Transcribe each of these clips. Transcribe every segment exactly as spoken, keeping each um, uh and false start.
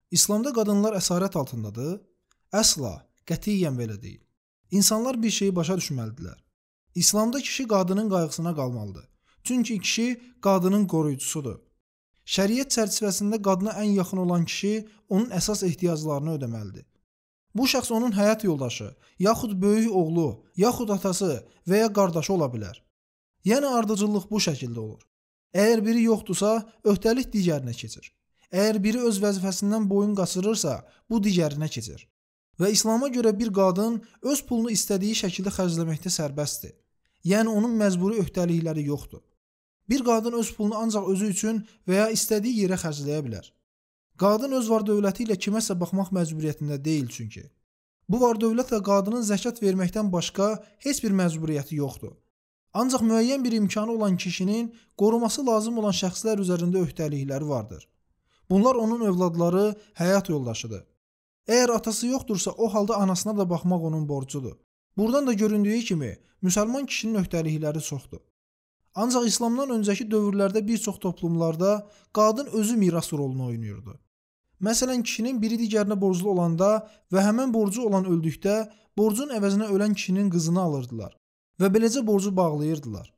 İslamda qadınlar əsarət altındadır? Əsla, qətiyyən belə deyil. İnsanlar bir şeyi başa düşməlidirlər. İslamda kişi qadının qayğısına qalmalıdır. Çünki kişi qadının qoruyucusudur. Şəriət çərçivəsində qadına ən yaxın olan kişi onun əsas ehtiyaclarını ödəməlidir. Bu şəxs onun həyat yoldaşı, yaxud böyük oğlu, yaxud atası və ya qardaşı ola bilər. Yəni ardıcıllıq bu şəkildə olur. Əgər biri yoxdursa, öhdəlik digərinə keçir. Əgər biri öz vəzifəsindən boyun qaçırırsa, bu digərinə keçir. Və İslama görə bir qadın öz pulunu istədiyi şəkildə xərcləməkdə sərbəstdir. Yəni onun məcburi öhdəlikləri yoxdur. Bir qadın öz pulunu ancaq özü üçün və ya istədiyi yerə xərcləyə bilər. Qadın öz var-dövləti ilə kiməsə baxmaq məcburiyyətində deyil çünki. Bu var-dövlətlə qadının zəkat verməkdən başqa heç bir məcburiyyəti yoxdur. Ancaq müəyyən bir imkanı olan kişinin qoruması lazım olan şəxslər üzərində öhdəlikləri vardır. Bunlar onun övladları, həyat yoldaşıdır. Əgər atası yoxdursa, o halda anasına da baxmaq onun borcudur. Buradan da göründüyü kimi, müsəlman kişinin öhdəlikləri çoxdur. Ancaq İslamdan öncəki dövrlərdə bir çox toplumlarda qadın özü miras rolunu oynayırdı. Məsələn, kişinin biri digərinə borclu olanda və həmən borcu olan öldükdə, borcun əvəzinə ölən kişinin qızını alırdılar və beləcə borcu bağlayırdılar.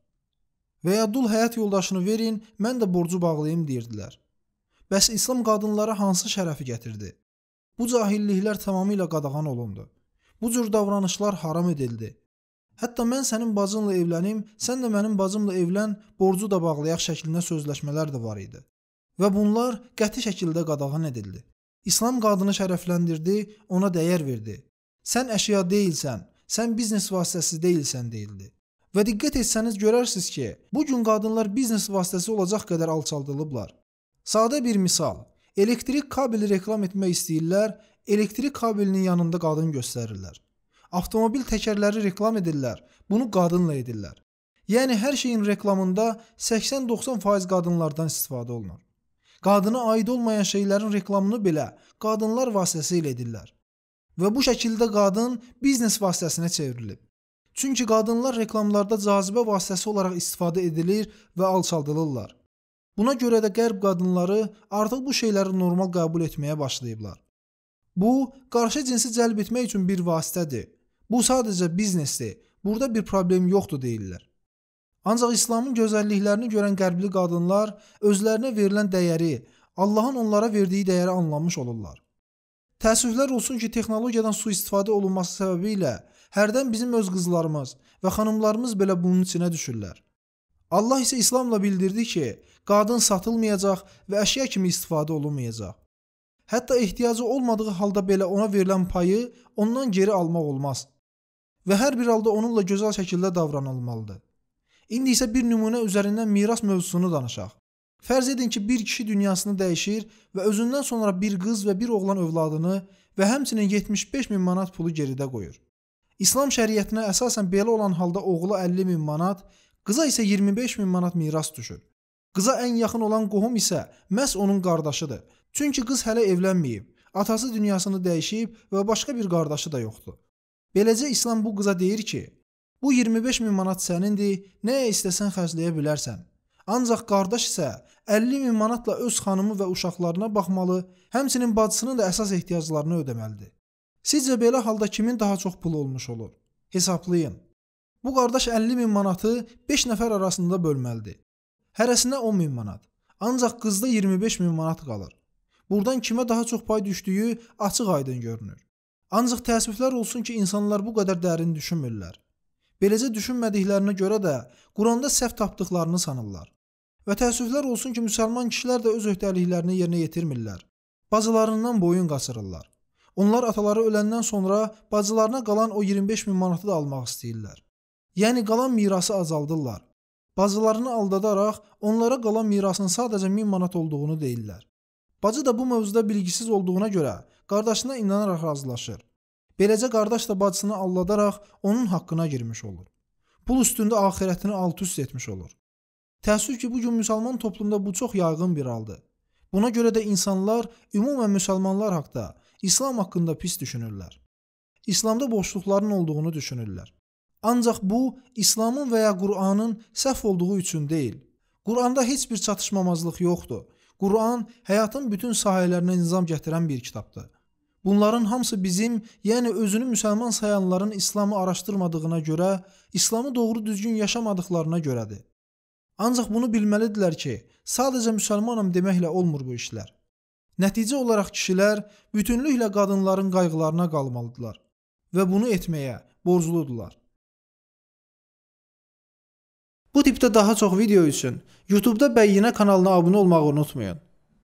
Və ya dul həyat yoldaşını verin, mən də borcu bağlayayım deyirdilər. Bəs İslam qadınlara hansı şərəfi gətirdi? Bu cahilliklər tamamilə qadağan olundu. Bu cür davranışlar haram edildi. Hətta mən sənin bacınla evlənim, sən də mənim bacımla evlən, borcu da bağlayaq şəklində sözləşmələr də var idi. Və bunlar qəti şəkildə qadağan edildi. İslam qadını şərəfləndirdi, ona dəyər verdi. Sən əşya deyilsən, sən biznes vasitəsi deyilsən deyildi. Və diqqət etsəniz görərsiniz ki, bu gün qadınlar biznes vasitəsi olacaq qədər alçaldılıblar. Sadə bir misal, elektrik kabeli reklam etmək istəyirlər, elektrik kabelinin yanında qadın göstərirlər. Avtomobil təkərləri reklam edirlər, bunu qadınla edirlər. Yəni hər şeyin reklamında səksən doxsan faiz qadınlardan istifadə olunur. Qadına aid olmayan şeylərin reklamını belə qadınlar vasitəsilə edirlər. Və bu şəkildə qadın biznes vasitəsinə çevrilib. Çünki qadınlar reklamlarda cazibə vasitəsi olaraq istifadə edilir və alçaldılırlar. Buna görə də qərb qadınları artıq bu şeyləri normal qəbul etməyə başlayıblar. Bu, qarşı cinsi cəlb etmək üçün bir vasitədir. Bu sadəcə biznesdir. Burada bir problem yoxdur deyirlər. Ancaq İslamın gözəlliklərini görən qərbli qadınlar özlərinə verilən dəyəri, Allahın onlara verdiyi dəyəri anlamış olurlar. Təəssüflər olsun ki, texnologiyadan sui-istifadə olunması səbəbilə hərdən bizim öz qızlarımız və xanımlarımız belə bunun içinə düşürlər. Allah isə İslamla bildirdi ki, qadın satılmayacaq və əşya kimi istifadə olunmayacaq. Hətta ehtiyacı olmadığı halda belə ona verilən payı ondan geri almaq olmaz. Və hər bir halda onunla gözəl şəkildə davranılmalıdır. İndi isə bir nümunə üzərindən miras mövzusunu danışaq. Fərz edin ki, bir kişi dünyasını dəyişir və özündən sonra bir qız və bir oğlan övladını və həmçinin yetmiş beş min manat pulu geridə qoyur. İslam şəriətinə əsasən belə olan halda oğula əlli min manat, qıza isə iyirmi beş min manat miras düşür. Qıza ən yaxın olan qohum isə məhz onun qardaşıdır. Çünki qız hələ evlənməyib, atası dünyasını dəyişib və başqa bir qardaşı da yoxdur. Beləcə İslam bu qıza deyir ki, bu iyirmi beş min manat sənindir, nəyə istəsən xərcləyə bilərsən. Ancaq qardaş isə əlli min manatla öz xanımı və uşaqlarına baxmalı, həmçinin bacısının da əsas ehtiyaclarını ödəməlidir. Sizcə belə halda kimin daha çox pulu olmuş olur? Hesablayın. Bu qardaş əlli min manatı beş nəfər arasında bölməlidir. Hərəsinə on min manat. Ancaq qızda iyirmi beş min manat qalır. Buradan kimə daha çox pay düşdüyü açıq-aydın görünür. Ancaq təəssüflər olsun ki, insanlar bu qədər dərin düşünmürlər. Beləcə düşünmədiklərinə görə də Quranda səhv tapdıqlarını sanırlar. Və təəssüflər olsun ki, müsəlman kişilər də öz öhdəliklərini yerinə yetirmirlər. Bacılarından boyun qaçırırlar. Onlar ataları öləndən sonra bacılarına qalan o iyirmi beş min manatı da almaq istəyirlər. Yəni qalan mirası azaldırlar. Bacılarını aldadaraq onlara qalan mirasın sadəcə min manat olduğunu deyirlər. Bacı da bu mövzuda bilgisiz olduğuna görə qardaşına inanaraq razılaşır. Beləcə qardaş da bacısını aldadaraq onun haqqına girmiş olur. Pul üstündə axirətini alt-üst etmiş olur. Təəssüf ki, bugün müsəlman toplumda bu çox yayğın bir haldır. Buna görə də insanlar ümumən müsəlmanlar haqqında, İslam haqqında pis düşünürlər. İslamda boşluqların olduğunu düşünürlər. Ancaq bu, İslamın və ya Qur'anın səhv olduğu üçün deyil. Qur'anda heç bir çatışmamazlıq yoxdur. Quran həyatın bütün sahələrinə nizam gətirən bir kitabdır. Bunların hamısı bizim, yəni özünü müsəlman sayanların İslamı araşdırmadığına görə, İslamı doğru düzgün yaşamadıqlarına görədir. Ancaq bunu bilməlidirlər ki, sadəcə müsəlmanam deməklə olmur bu işlər. Nəticə olaraq kişilər bütünlüklə qadınların qayğılarına qalmalıdırlar və bunu etməyə borcludurlar. Bu tipdə daha çox video üçün YouTube'da Bəyyinə kanalına abunə olmağı unutmayın.